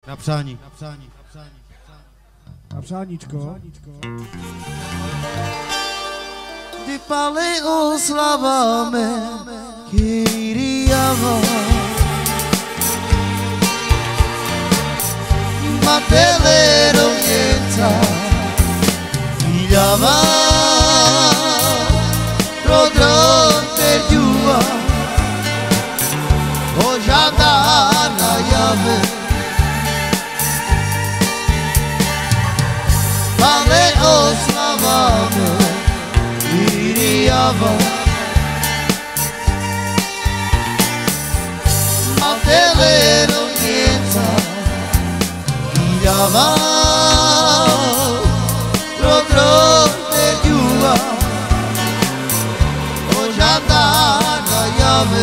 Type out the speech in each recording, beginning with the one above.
Napřáníčko. Vypali oslavami Kyriava Matele rovněnca Kyriava Prodron terdiuva Ožadana jave Pale oslavami Kyriava Matele rovněnca Kyriava Prodron terdiuva Ožadana jave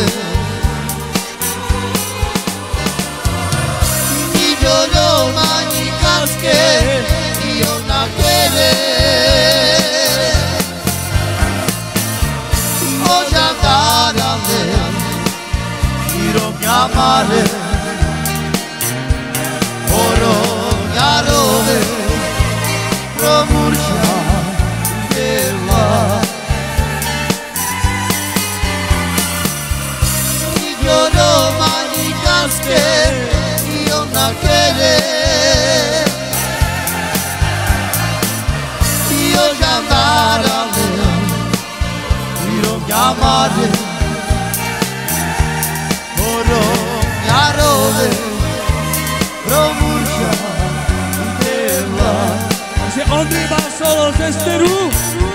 Niđo manikarske I ona kere Ožadarale I rovnjamare Orovnjarove Promurša djeva Niđo manikarske I ona kere Ožadarale I rovnjamare Orovnjarove Promurša djeva Takže Ondřej má solo ze Steru.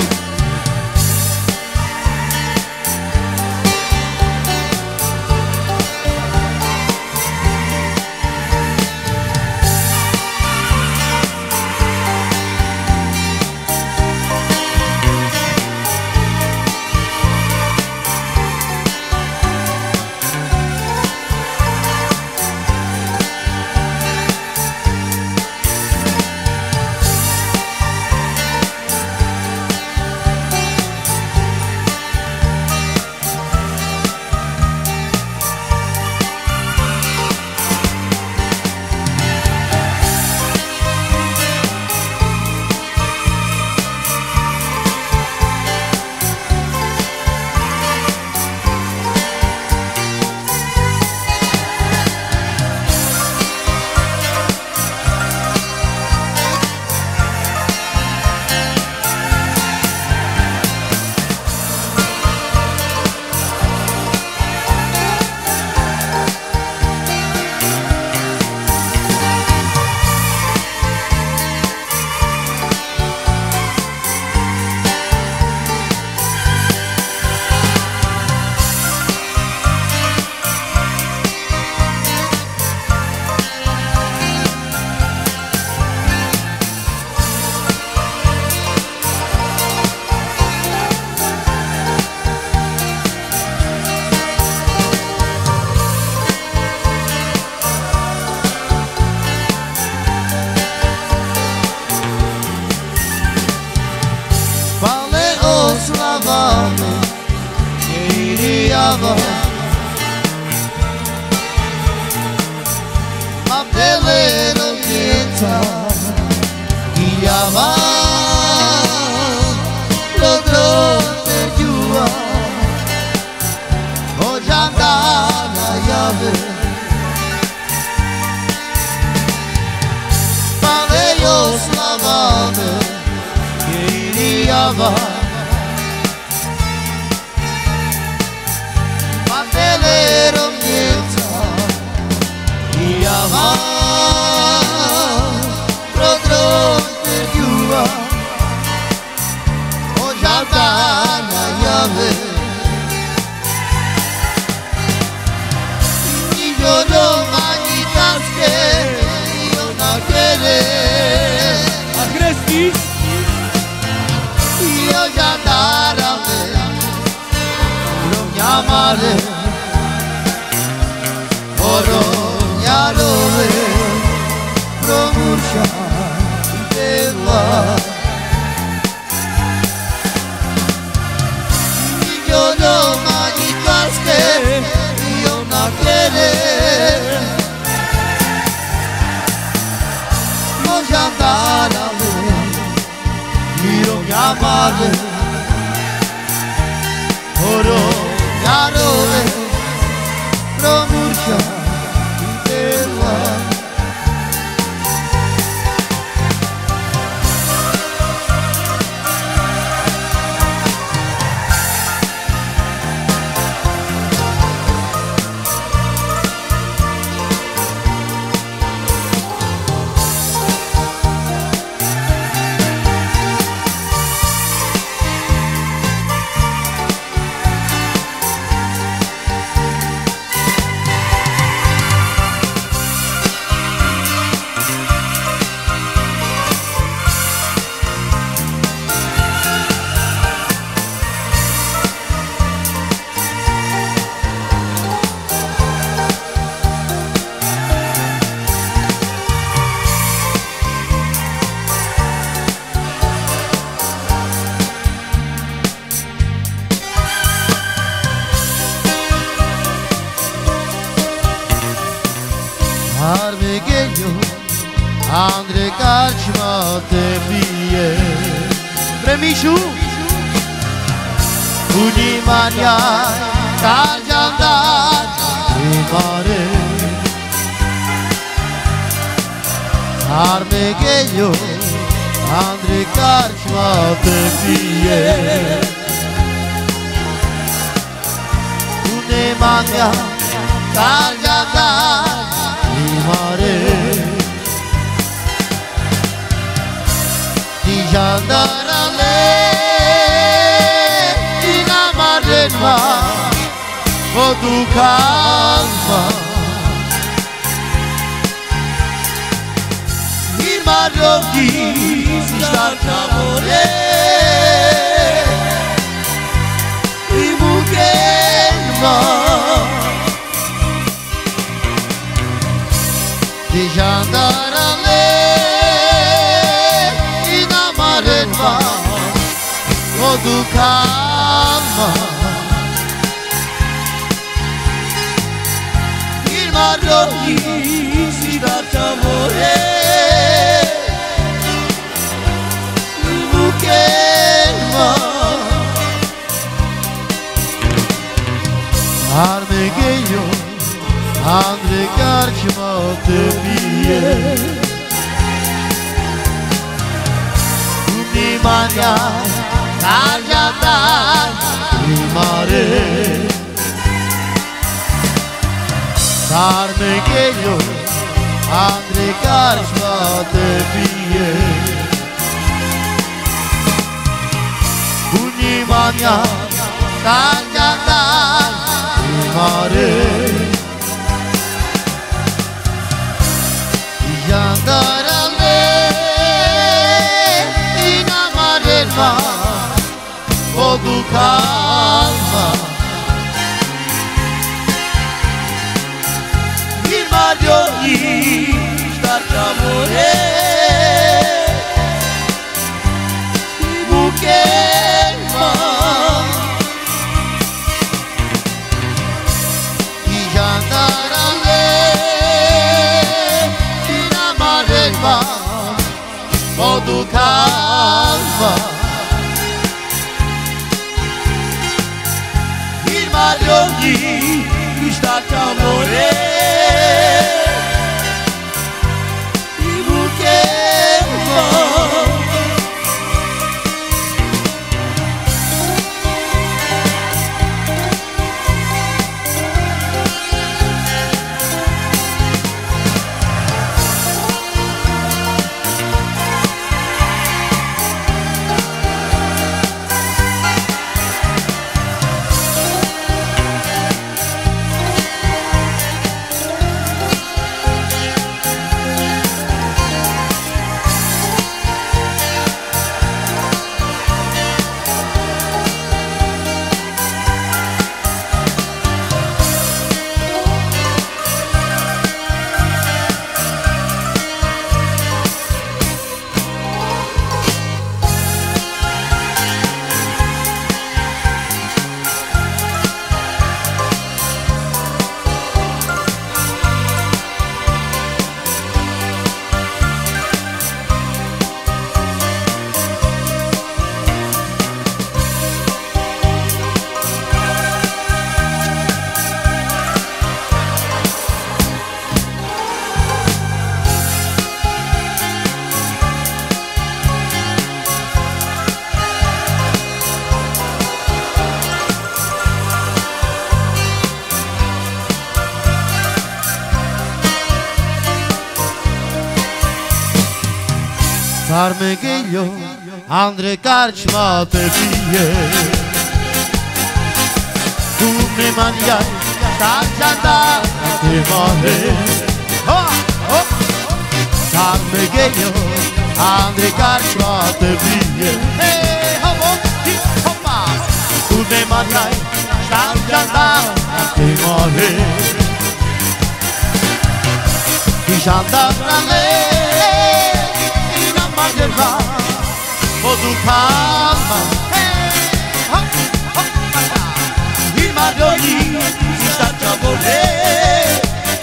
Oslavami Kyriava Matele rovněnca Kyriava Prodron terdiuva Ožadana jave Pale oslavami Kyriava Matele rovněnca Kyriava Prodron terdiuva Ožadana jave Niđo manikarske I ona kere A krestíš? I amare oro yarove promurcha deva Armegheio, Andre Carcima te pie Premișu Unimania Carjandat Primare Armegheio, Andre Carcima te pie Unimania Carjandat mare di jandarale in amarema o tu calma il marocchi si sta amore i mugelma di jandarale in amarema o tu calma il marocchi si sta amore il mugelma Armegheio Andre Carcima te pie Unimania Carjandat Primare Armegheio Andre Carcima te pie Unimania Carjandat Primare Jandarale in amarema o tu calma il Mario sta amore i bukelma i jandarale o tu calma il Mario gli sta amore i bukelma Carmegelio, Andre Karčma te pije. Tu ne manjaj, tančanda te more. Carmegelio, Andre Karčma te pije. Tu ne manjaj, tančanda te more. Ti žandarale, modu calma il Marioli si sta già volendo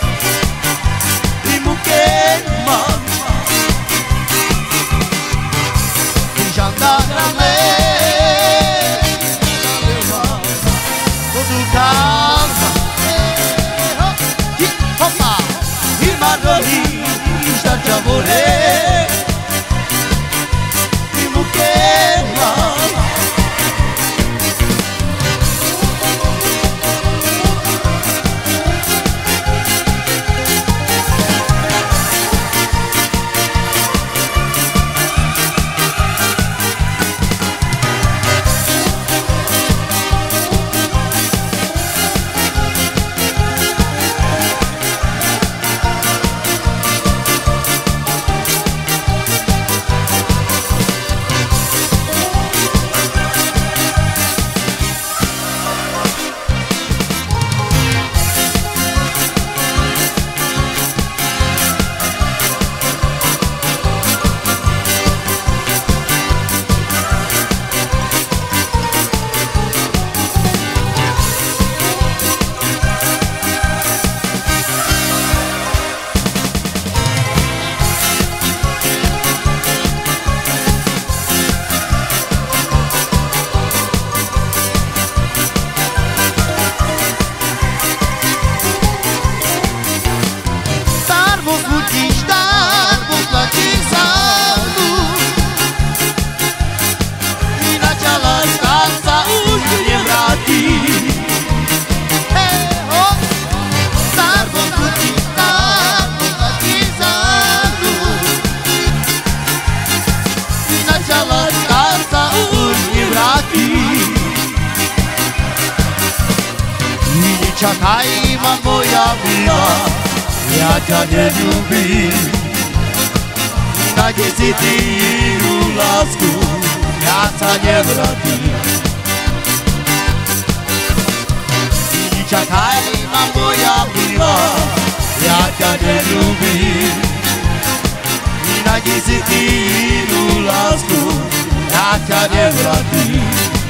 il Mucchema il gendarme modu calma il Marioli si sta già volendo Čakajma moja mila, ja ťa neľúbim. Na desitinu lásku, ja sa nevratím. Čakajma moja mila, ja ťa neľúbim. Na desitinu lásku, ja ťa nevratím.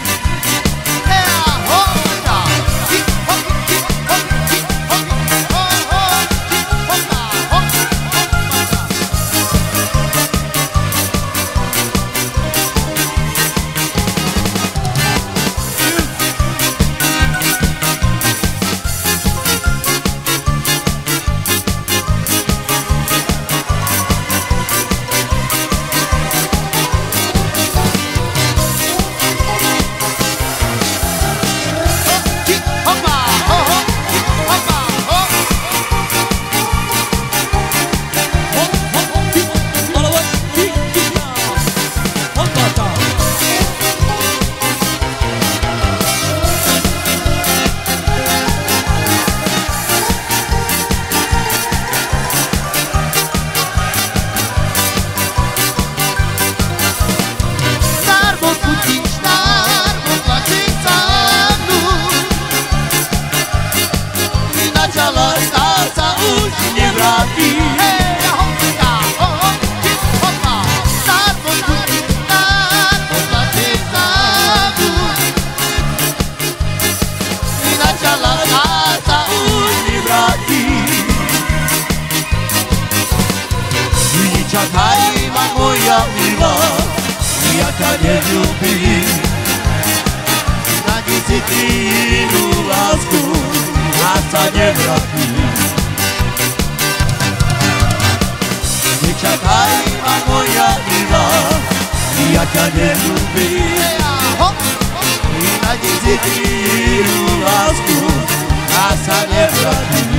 Čakajma moja mila, ja ťa neľúbim. Na desitinu lásku, ja sa nevratím. Čakajma moja mila, ja ťa neľúbim. Na desitinu lásku, ja sa nevratím.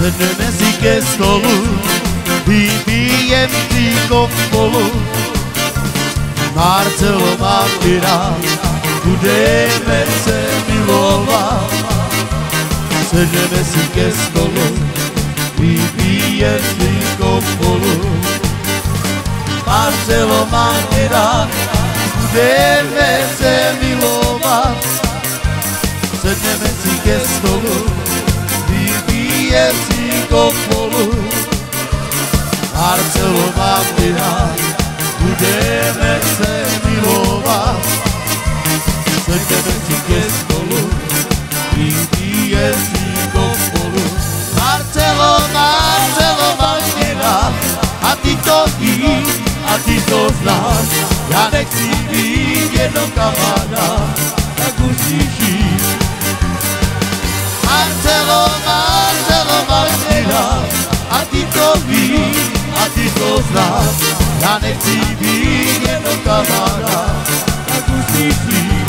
Sedneme si ke stolu i pijem si spolu. Marcelo mám ti rád, budeme se milovat. Sedneme si ke stolu i pijem si spolu. Marcelo mám ti rád, budeme se milovat. Sedneme si ke stolu, vypijem si spolu. Marcelo mám ti rád, budeme se milovat. Sedneme si ke stolu, vypijem si spolu. Marcelo mám ti rád, a ty to víš, a ty to znáš. Já nechci být jenom kamarád, tak musíš jít. Marcelo mám ti rád, a ty to víš, a ty to znáš. Já nechci být jenom kamarád, tak musíš jít.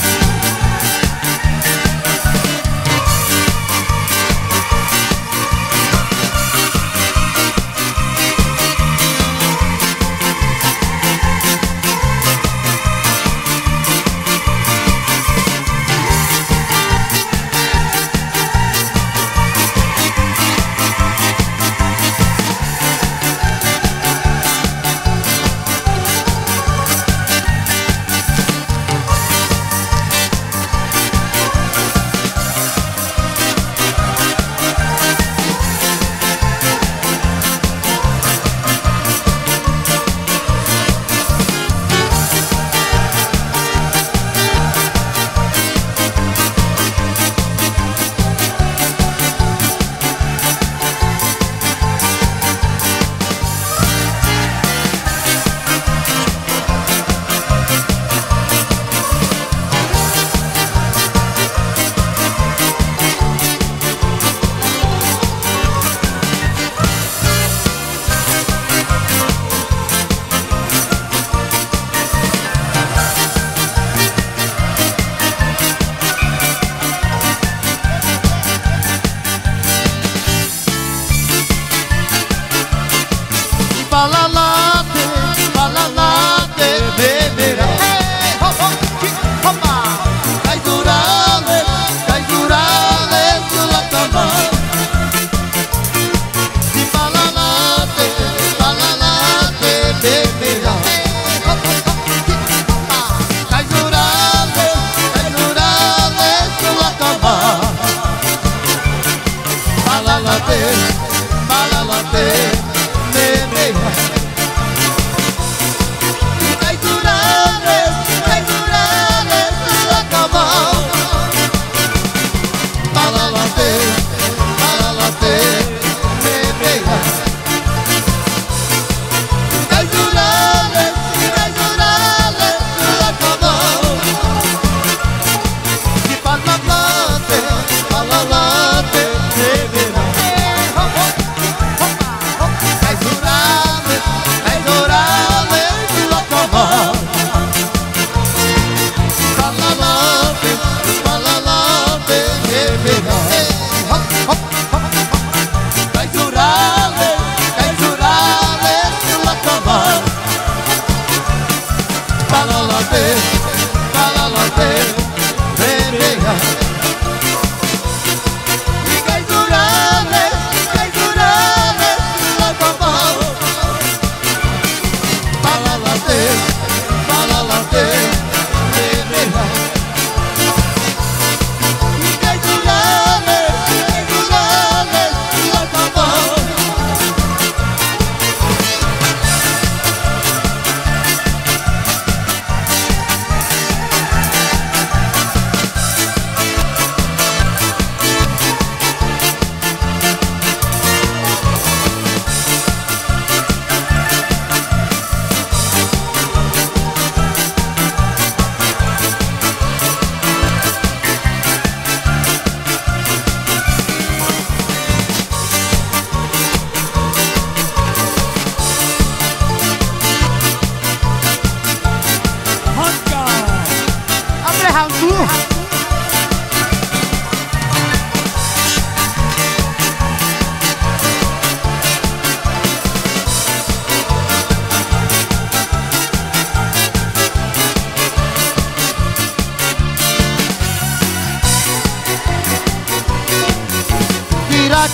Hantu.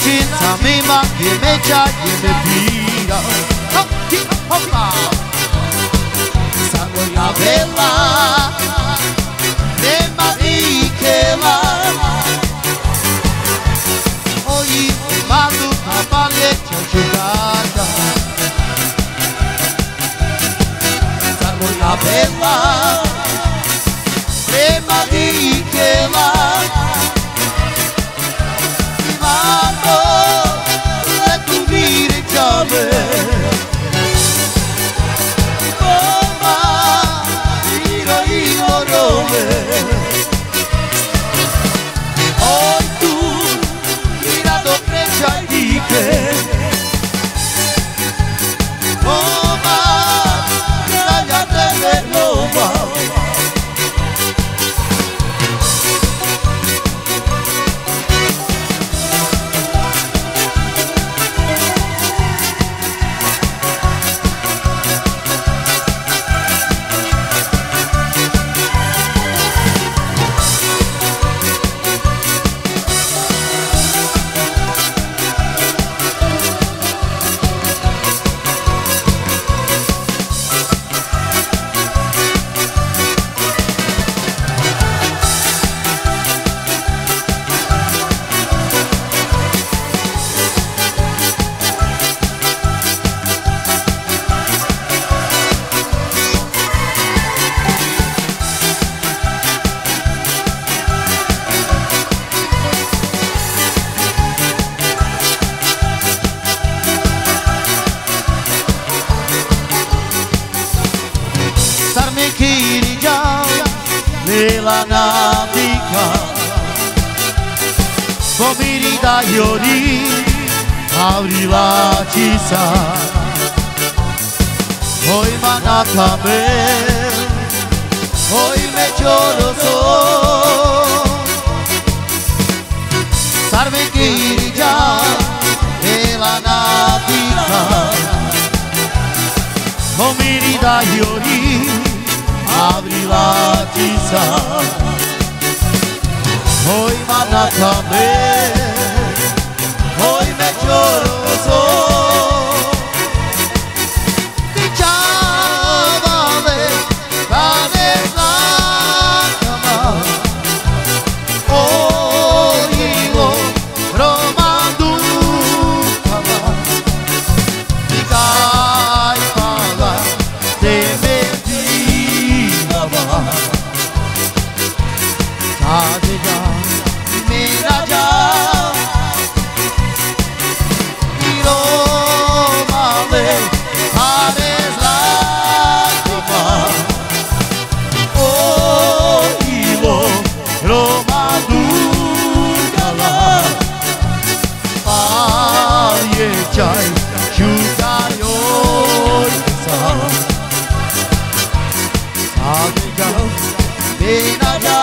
cința mima e mecea e de pira. Hop, hip, hopa. Sangue na vela, nema ikela. Oi, mando na paleta jogada. Sangue na vela, nema ikela. Hoy tú mirando frente a ti que Roma, cállate de Roma. Nella navica Pomiri da Iori Auri la cisa Hoy manakame Hoy me choroso Sarve kirija Nella navica Pomiri da Iori Abri la chisa Hoy manakame Hoy me choroso Dichavale Pane la cama Oigo Romandu Kama Dicai Pala Teme Adega, Miraja, Iromale, Ares Lágrima, Oh, Ivo, Roma Dugala, Ayechai, Chukayoy, Adega, Miraja.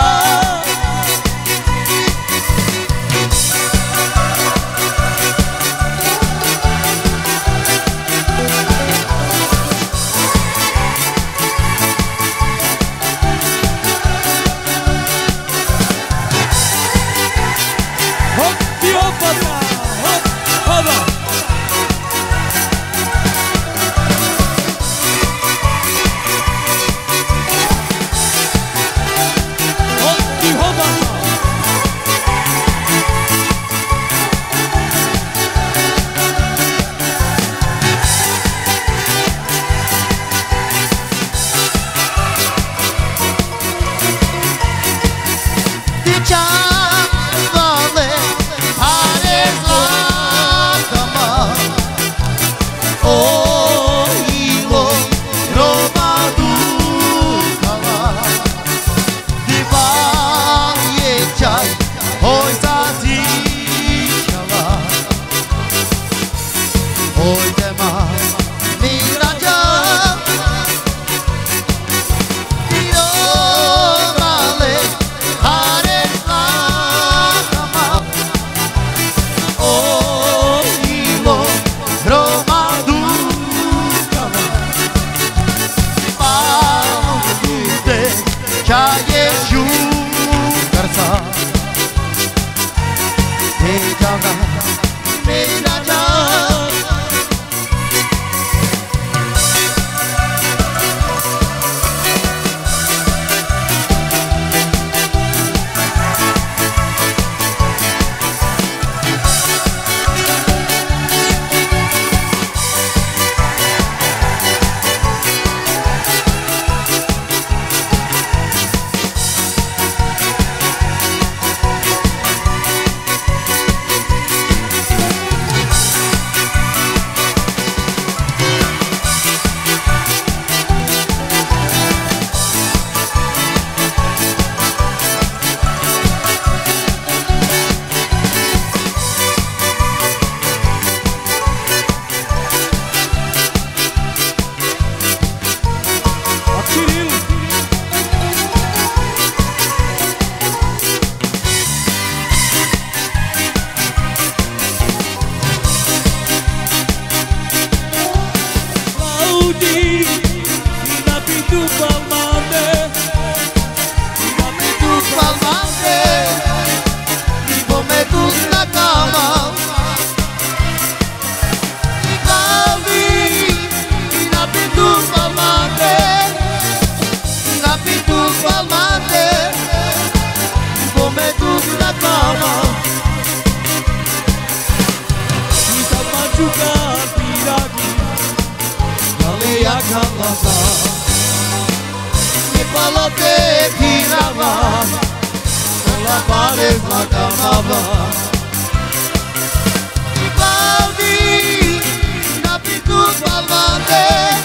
Oh, ti i napitu palmante i pometus na cama i calvi i napitus palmante i pometus na cama i sa machuca piragi ale jak hamasa nie palote tirava la pares la camava i calvi i napitus palmante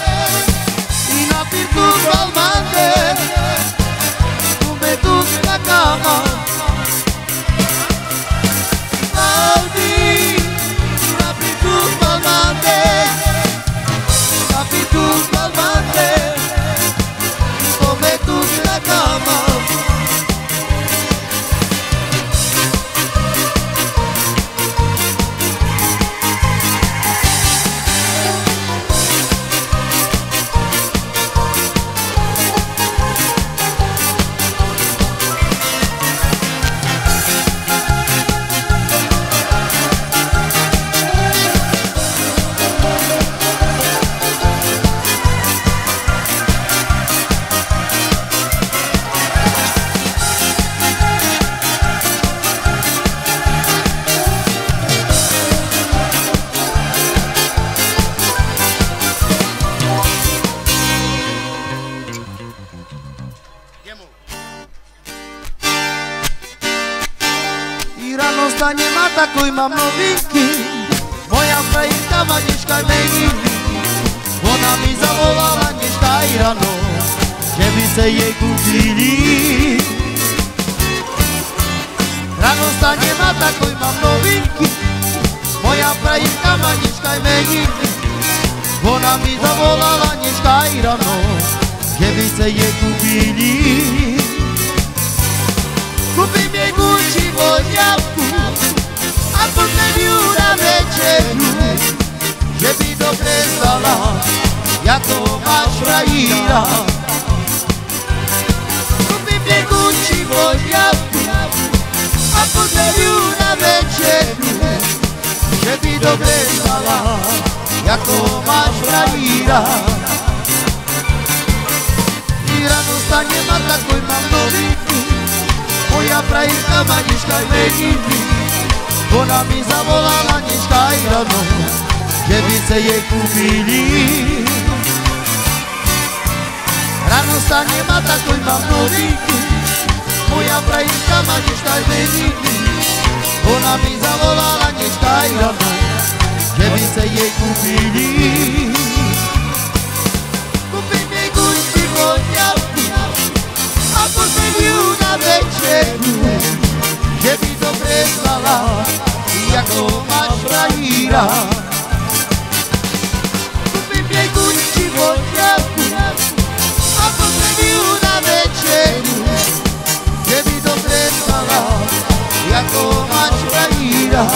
pometus na cama calvi i napitus palmante pometus na cama nie ma taką mam nowinki. Moja frajka Maniszka Meniny, ona mi zawołała nie wstaj rano, żeby se jej kupili. Rano stanie ma taką mam nowinki. Moja frajka Maniszka Meniny, ona mi zawołała nie wstaj rano, żeby se jej kupili. Kupi mi Gucci woziawku, a postawił na wieczeru, żeby dobre stala, jako masz fraira. Kupi mi Gucci woziawku, a postawił na wieczeru, żeby dobre stala, jako masz fraira. I rano stanie ma taką mam nowinki. Moja frajka Maniszka Meniny, ona mi zawołała nie wstaj rano, żeby se jej kupili. Rano stanie ma taką mam nowinki. Moja frajka Maniszka Meniny, ona mi zawołała nie wstaj rano, żeby se jej kupili. Kupi mi Gucci woziawku, a postawił na wieczeru, żeby dobre znala, jako masz fraira. Kupi mi Gucci woziawku, a postawił na wieczeru, żeby dobre znala, jako masz fraira.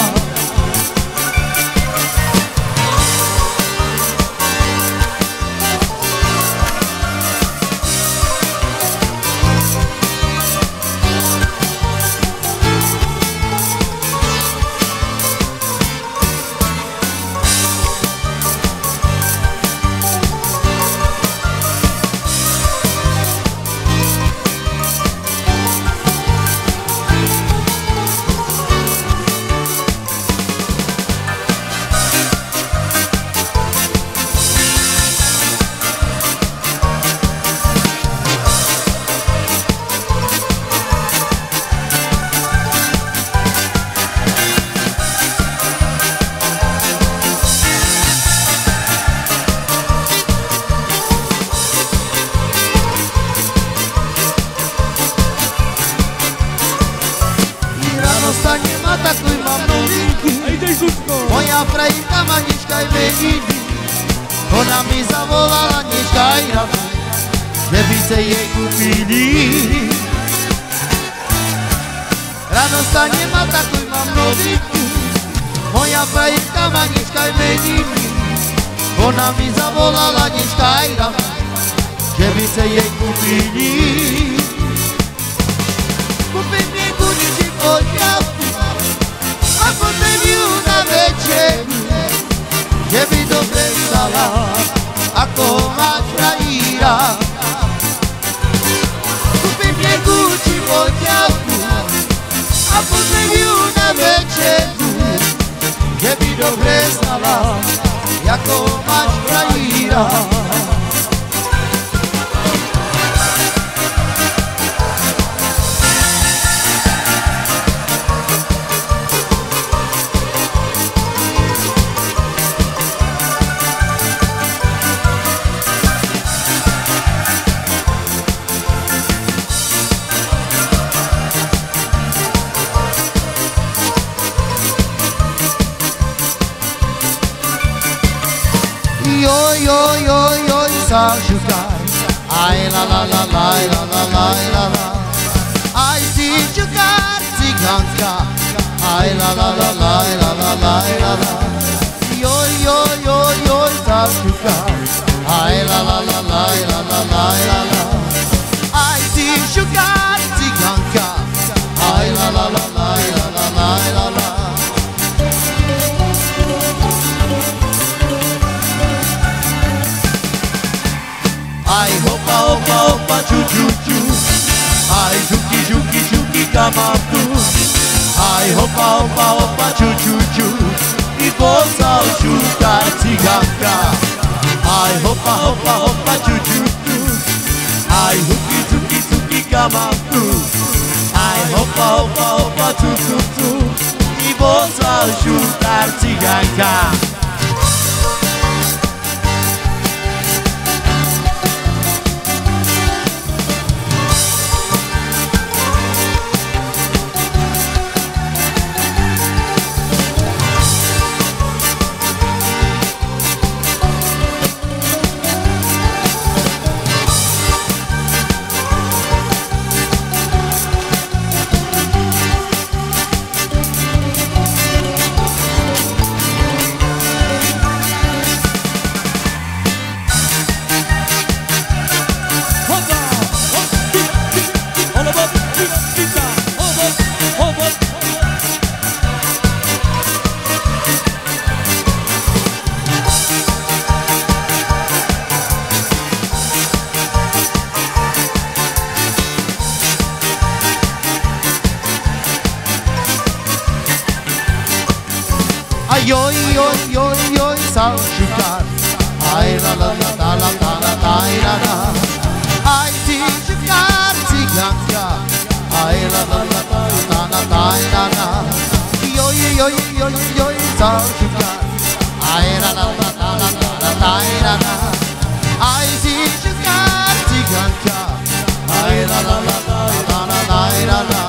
Moja frajka Maniszka Meniny, ona mi zawołała nie wstaj rano, żeby se jej kupili. Rano stanie ma taką mam nowinki. Moja frajka Maniszka Meniny, ona mi zawołała nie wstaj se iei cu pinii. Cu pinii cu nici vogliamo, a potervi una vece, che vi dovrei salare, a come traira. Cu pinii cu nici vogliamo, a potervi una vece, che vi dovrei salare, a come traira. Sa giocare, ai la la la la la la la la la, ai si giocare ziganca, ai la la la la la la la la la, yo sa giocare, ai la la la la la la la la la, ai si giocare ziganca, ai la la la la la la la la la. Ai hoppa hoppa hoppa chu chu chu, ai juki juki juki kamatu. Ai hoppa hoppa hoppa chu chu chu, I possa chutar ciganka. Ai hoppa hoppa hoppa chu chu chu, ai juki juki juki kamatu. Ai hoppa hoppa hoppa chu chu chu, I possa chutar ciganka. Ai oi oi oi oi sa giocare, ai la la la la la la la la la, ai si giocare ziganca, ai la la la la la la la la, oi oi oi oi sa giocare, ai la la la la la la la la, ai si giocare ziganca, ai la la la la la la la.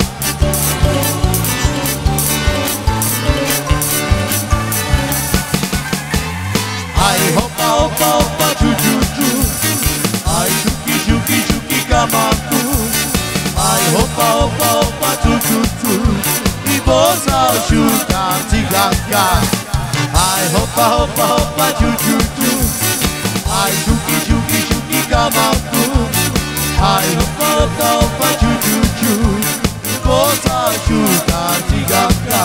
Ai hoppa hoppa hoppa chu chu chu, ai juki juki juki kamatu. Ai hoppa hoppa hoppa chu chu chu, I possa chutar ciganka. Ai hoppa hoppa hoppa chu chu chu, ai juki juki juki kamatu. Ai hoppa hoppa hoppa chu chu chu, I possa chutar ciganka.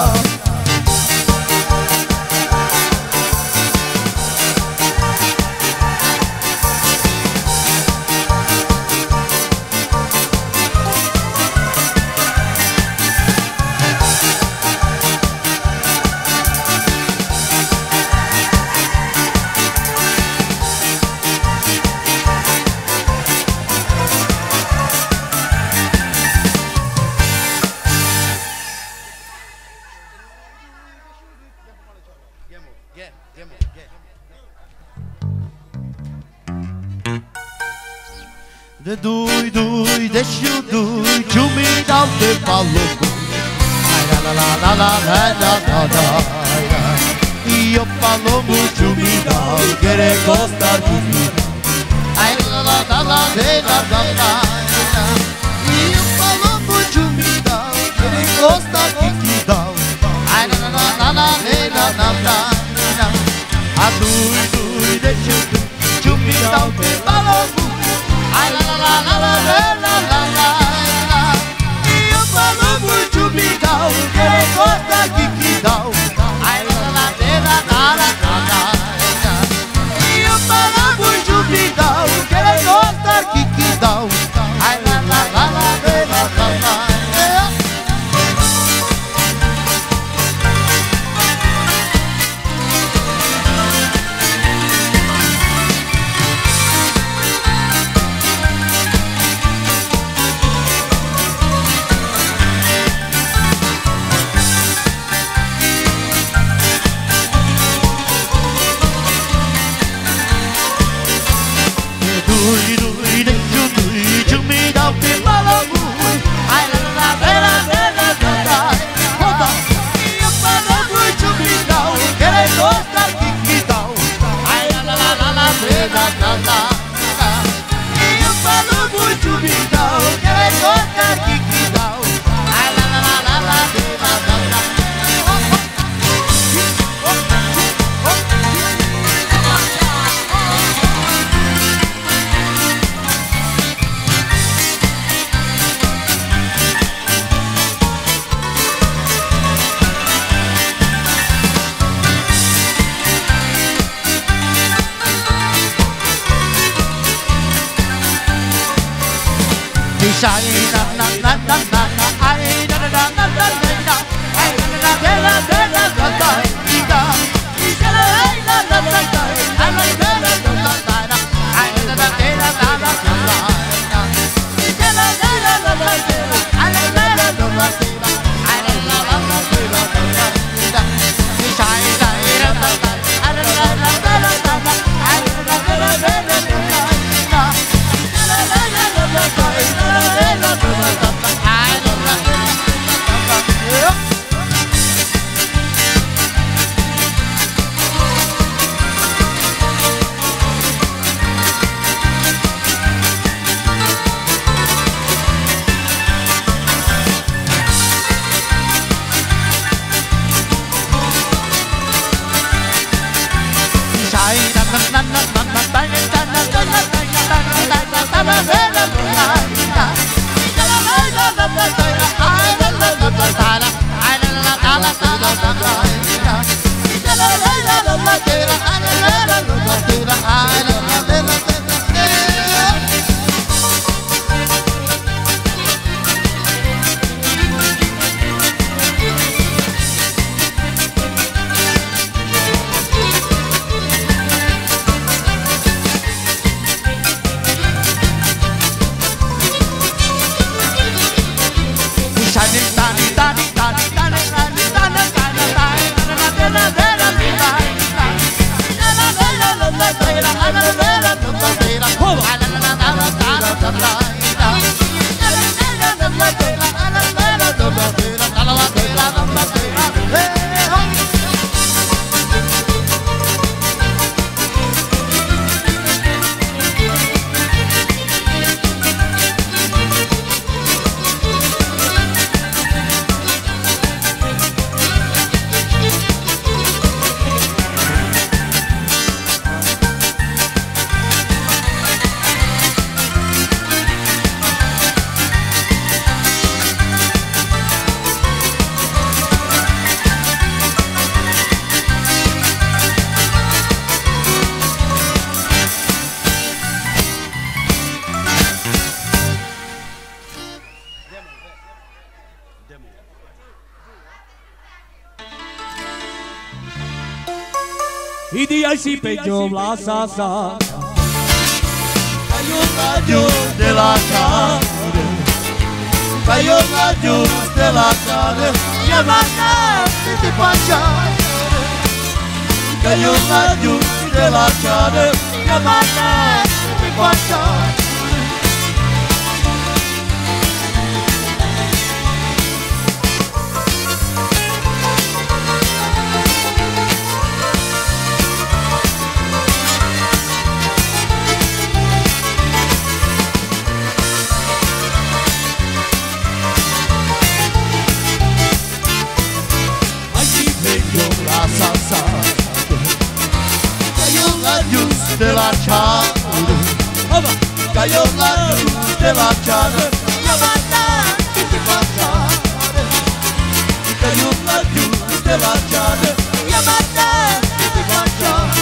De dui dui de shiu dui, chumi dau de palogo. Ai la la la la la la la la la. Io palogo chumi dau, quere costar chumi. Ai la la la la la la la la. Io palogo chumi dau, quere costar chumi dau. Ai la la la la la la la la. A dui dui de shiu dui, chumi dau de palogo. Ai la la la la la la la la la. Io parlo muito bidão, que gosta que dão. Ai la la la la la la la. Io parlo muito bidão, que gosta que dão. Ai la la la la la la la. Idia și pe Job la Sasa, Caiu de la care, caiu de la care, e mana de pașa. Caiu de la care, e mana de pașa. De la ceară, lanciare, io vada, ti lanciare, che io la più ti lanciare, io vada, ti lanciare.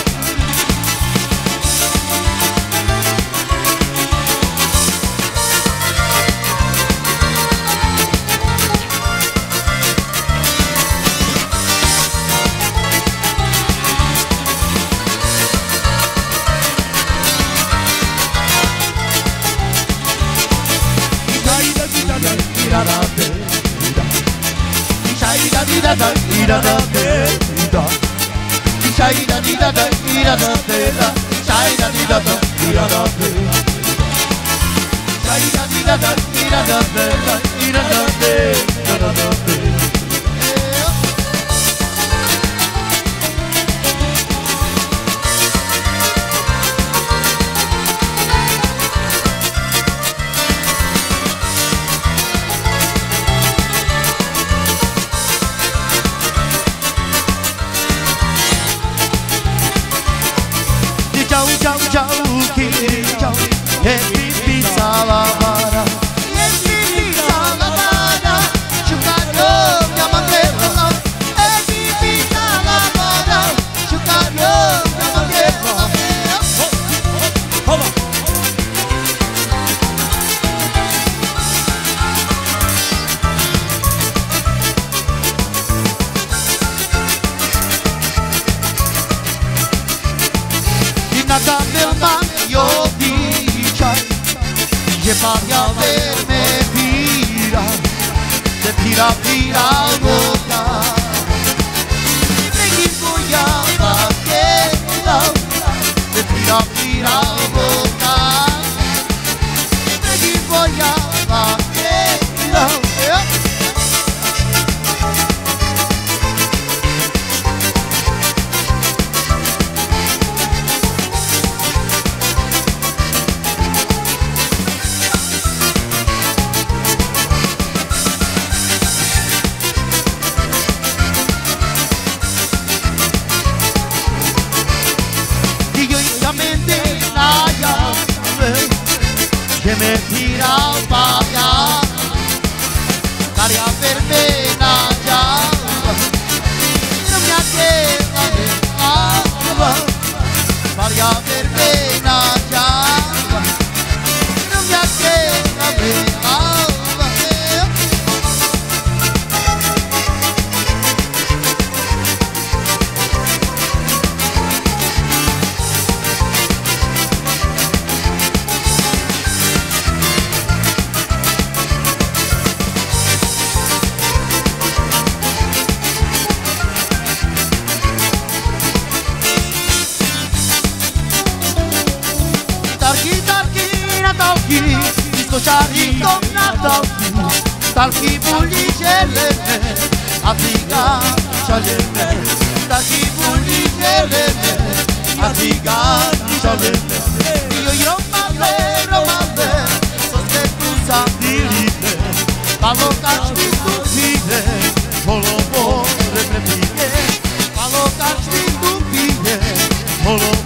Talki buli jelene, atiga chalene. Talki buli jelene, atiga chalene. Yo male, soste tu sandirite. Palo kaçti tu pide, polo bo reprepide. Palo kaçti tu pide, polo